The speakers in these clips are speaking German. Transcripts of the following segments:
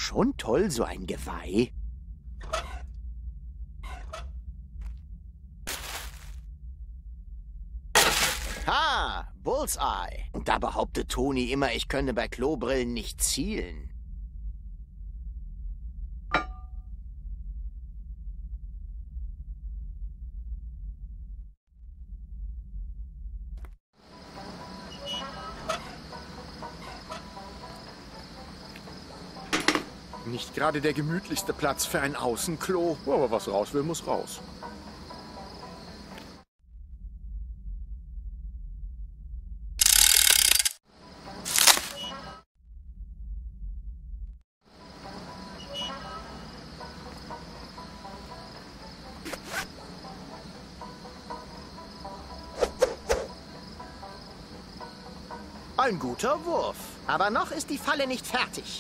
Schon toll, so ein Geweih. Ha, Bullseye. Und da behauptet Toni immer, ich könne bei Klobrillen nicht zielen. Nicht gerade der gemütlichste Platz für ein Außenklo. Aber was raus will, muss raus. Ein guter Wurf. Aber noch ist die Falle nicht fertig.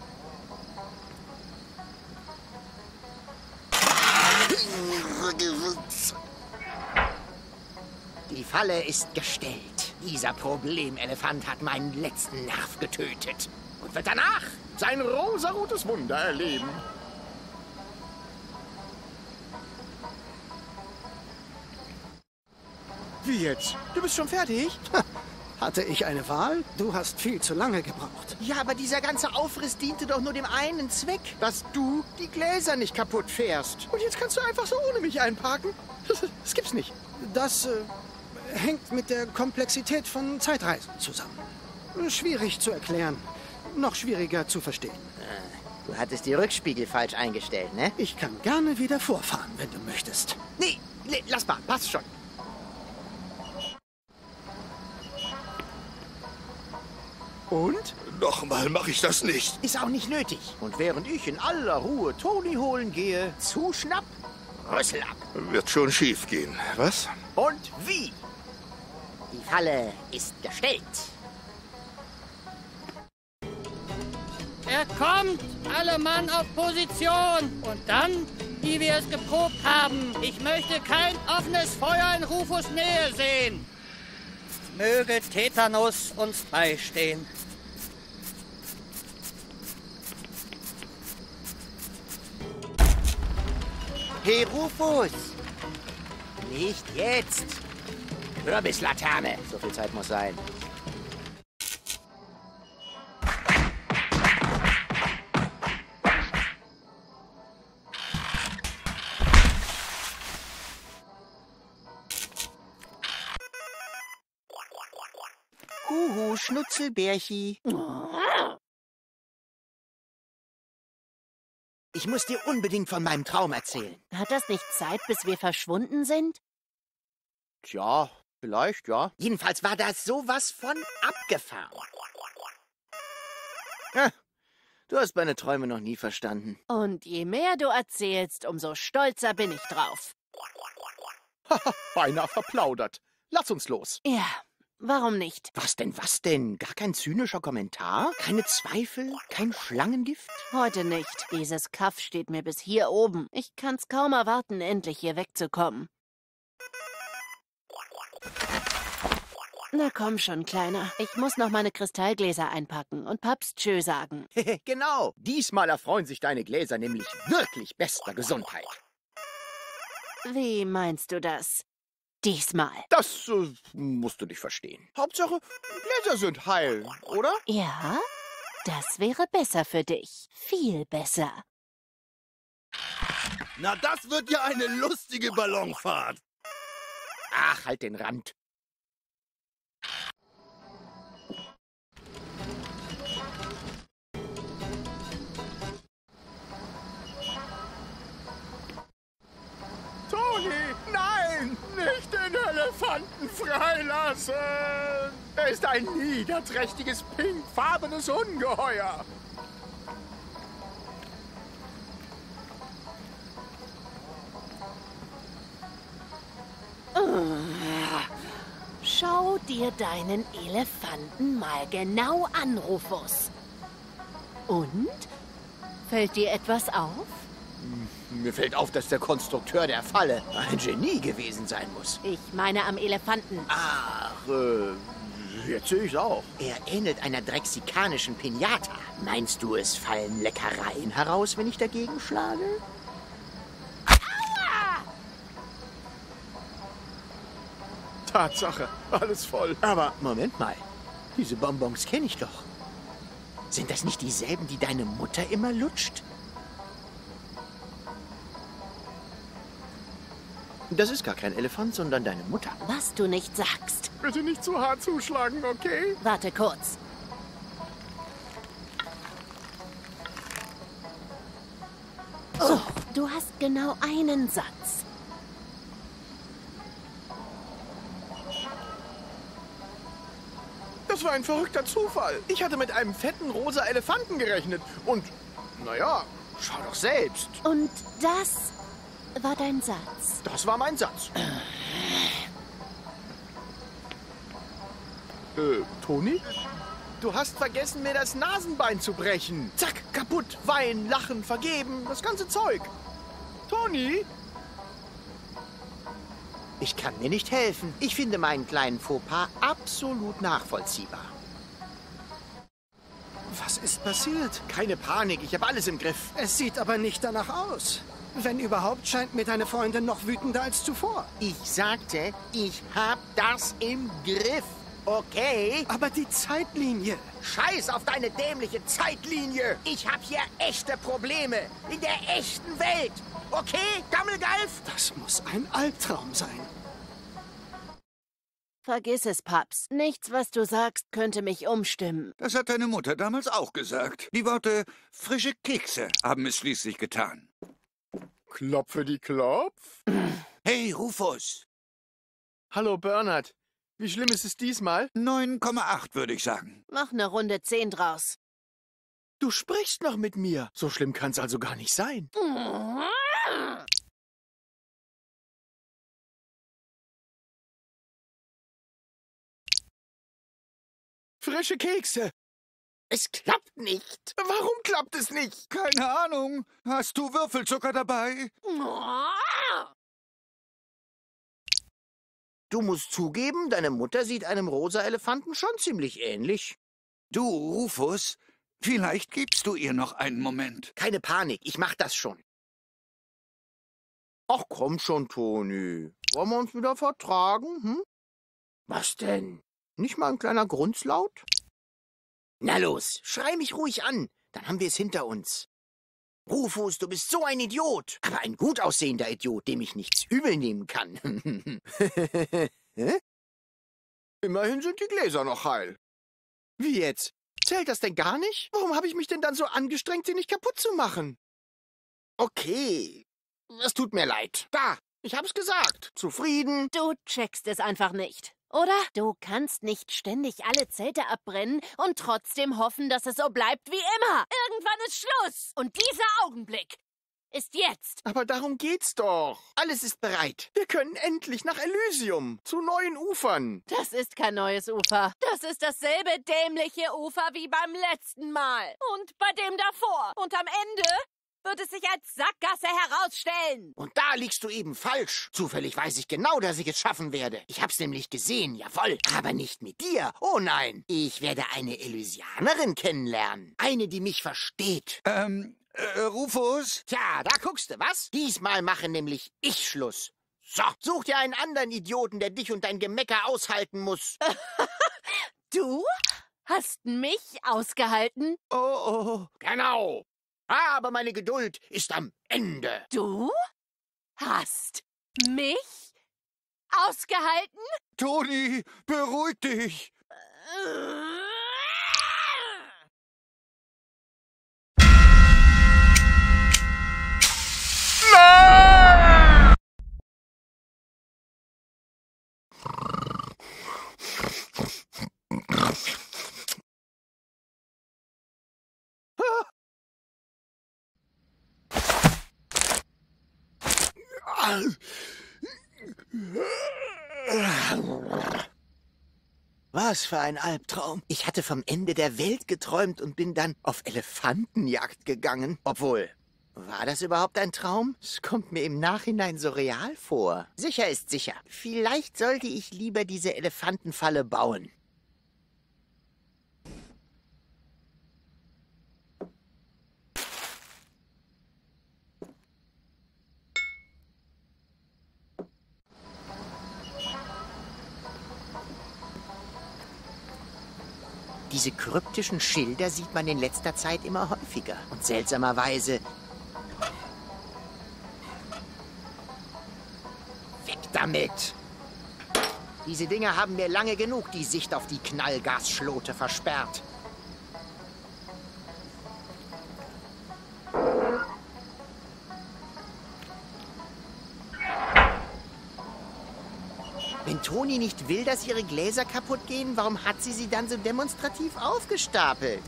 Die Falle ist gestellt. Dieser Problemelefant hat meinen letzten Nerv getötet. Und wird danach Sein rosarotes Wunder erleben. Wie jetzt? Du bist schon fertig? Hatte ich eine Wahl? Du hast viel zu lange gebraucht. Ja, aber dieser ganze Aufriss diente doch nur dem einen Zweck. Dass du die Gläser nicht kaputt fährst. Und jetzt kannst du einfach so ohne mich einparken? Das gibt's nicht. Das hängt mit der Komplexität von Zeitreisen zusammen. Schwierig zu erklären. Noch schwieriger zu verstehen. Du hattest die Rückspiegel falsch eingestellt, ne? Ich kann gerne wieder vorfahren, wenn du möchtest. Nee, lass mal, passt schon. Und? Nochmal mache ich das nicht. Ist auch nicht nötig. Und während ich in aller Ruhe Toni holen gehe, zuschnapp, Rüssel ab. Wird schon schief gehen. Was? Und wie? Die Falle ist gestellt. Er kommt! Alle Mann auf Position! Und dann, wie wir es geprobt haben, ich möchte kein offenes Feuer in Rufus Nähe sehen. Möge Tetanus uns beistehen. Hey, Rufus! Nicht jetzt! Kürbislaterne! So viel Zeit muss sein. Huhu, Schnutzelbärchi. Ich muss dir unbedingt von meinem Traum erzählen. Hat das nicht Zeit, bis wir verschwunden sind? Tja, vielleicht, ja. Jedenfalls war das sowas von abgefahren. Ja, du hast meine Träume noch nie verstanden. Und je mehr du erzählst, umso stolzer bin ich drauf. Haha, beinahe verplaudert. Lass uns los. Ja, warum nicht? Was denn, was denn? Gar kein zynischer Kommentar? Keine Zweifel? Kein Schlangengift? Heute nicht. Dieses Kaff steht mir bis hier oben. Ich kann's kaum erwarten, endlich hier wegzukommen. Na komm schon, Kleiner. Ich muss noch meine Kristallgläser einpacken und Paps Tschö sagen. Genau. Diesmal erfreuen sich deine Gläser nämlich wirklich bester Gesundheit. Wie meinst du das? Diesmal. Das musst du nicht verstehen. Hauptsache, die Gläser sind heil, oder? Ja, das wäre besser für dich. Viel besser. Na, das wird ja eine lustige Ballonfahrt. Ach, halt den Rand. Toni, nein! Nicht den Elefanten freilassen! Er ist ein niederträchtiges, pinkfarbenes Ungeheuer. Schau dir deinen Elefanten mal genau an, Rufus. Und? Fällt dir etwas auf? Mir fällt auf, dass der Konstrukteur der Falle ein Genie gewesen sein muss. Ich meine am Elefanten. Ach, Jetzt sehe ich's auch. Er ähnelt einer drexikanischen Pinata. Meinst du, es fallen Leckereien heraus, wenn ich dagegen schlage? Tatsache, alles voll. Aber Moment mal, diese Bonbons kenne ich doch. Sind das nicht dieselben, die deine Mutter immer lutscht? Das ist gar kein Elefant, sondern deine Mutter. Was du nicht sagst. Bitte nicht zu hart zuschlagen, okay? Warte kurz. So, du hast genau einen Satz. Das war ein verrückter Zufall. Ich hatte mit einem fetten rosa Elefanten gerechnet. Und, naja, schau doch selbst. Und das war dein Satz. Das war mein Satz. Toni? Du hast vergessen, mir das Nasenbein zu brechen. Zack, kaputt. Weinen, lachen, vergeben, das ganze Zeug. Toni? Ich kann mir nicht helfen. Ich finde meinen kleinen Fauxpas absolut nachvollziehbar. Was ist passiert? Keine Panik, ich habe alles im Griff. Es sieht aber nicht danach aus. Wenn überhaupt, scheint mir deine Freundin noch wütender als zuvor. Ich sagte, ich hab das im Griff. Okay? Aber die Zeitlinie. Scheiß auf deine dämliche Zeitlinie. Ich hab hier echte Probleme. In der echten Welt. Okay, Gammelgalf? Das muss ein Albtraum sein. Vergiss es, Paps. Nichts, was du sagst, könnte mich umstimmen. Das hat deine Mutter damals auch gesagt. Die Worte frische Kekse haben es schließlich getan. Klopf für die Klopf. Hey, Rufus. Hallo, Bernhard. Wie schlimm ist es diesmal? 9,8 würde ich sagen. Mach eine Runde 10 draus. Du sprichst noch mit mir. So schlimm kann's also gar nicht sein. Frische Kekse. Es klappt nicht. Warum klappt es nicht? Keine Ahnung. Hast du Würfelzucker dabei? Du musst zugeben, deine Mutter sieht einem rosa Elefanten schon ziemlich ähnlich. Du, Rufus, vielleicht gibst du ihr noch einen Moment. Keine Panik, ich mach das schon. Ach komm schon, Toni. Wollen wir uns wieder vertragen, hm? Was denn? Nicht mal ein kleiner Grunzlaut? Na los, schrei mich ruhig an, dann haben wir es hinter uns. Rufus, du bist so ein Idiot, aber ein gut aussehender Idiot, dem ich nichts übel nehmen kann. Immerhin sind die Gläser noch heil. Wie jetzt? Zählt das denn gar nicht? Warum habe ich mich denn dann so angestrengt, sie nicht kaputt zu machen? Okay, es tut mir leid. Da, ich hab's gesagt. Zufrieden? Du checkst es einfach nicht, oder? Du kannst nicht ständig alle Zelte abbrennen und trotzdem hoffen, dass es so bleibt wie immer. Irgendwann ist Schluss. Und dieser Augenblick ist jetzt. Aber darum geht's doch. Alles ist bereit. Wir können endlich nach Elysium, zu neuen Ufern. Das ist kein neues Ufer. Das ist dasselbe dämliche Ufer wie beim letzten Mal. Und bei dem davor. Und am Ende wird es sich als Sackgasse herausstellen. Und da liegst du eben falsch. Zufällig weiß ich genau, dass ich es schaffen werde. Ich hab's nämlich gesehen, jawohl. Aber nicht mit dir. Oh nein. Ich werde eine Elysianerin kennenlernen. Eine, die mich versteht. Rufus? Tja, da guckst du, was? Diesmal mache nämlich ich Schluss. So, such dir einen anderen Idioten, der dich und dein Gemecker aushalten muss. Du hast mich ausgehalten? Oh. Genau. Aber meine Geduld ist am Ende. Du hast mich ausgehalten? Toni, beruhig dich. Was für ein Albtraum. Ich hatte vom Ende der Welt geträumt und bin dann auf Elefantenjagd gegangen. Obwohl, war das überhaupt ein Traum? Es kommt mir im Nachhinein so real vor. Sicher ist sicher. Vielleicht sollte ich lieber diese Elefantenfalle bauen. Diese kryptischen Schilder sieht man in letzter Zeit immer häufiger. Und seltsamerweise... Weg damit! Diese Dinger haben mir lange genug die Sicht auf die Knallgasschlote versperrt. Wenn Toni nicht will, dass ihre Gläser kaputt gehen, warum hat sie dann so demonstrativ aufgestapelt?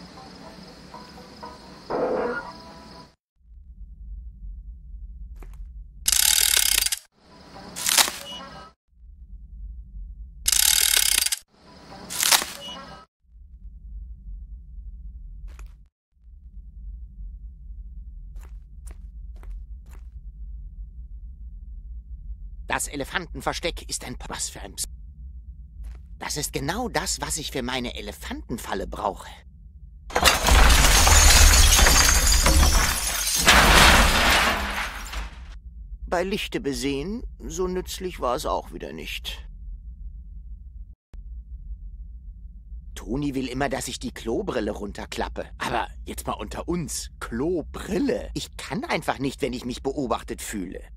Das Elefantenversteck ist ein... Was für ein... Das ist genau das, was ich für meine Elefantenfalle brauche. Bei Lichte besehen, so nützlich war es auch wieder nicht. Toni will immer, dass ich die Klobrille runterklappe. Aber jetzt mal unter uns, Klobrille. Ich kann einfach nicht, wenn ich mich beobachtet fühle.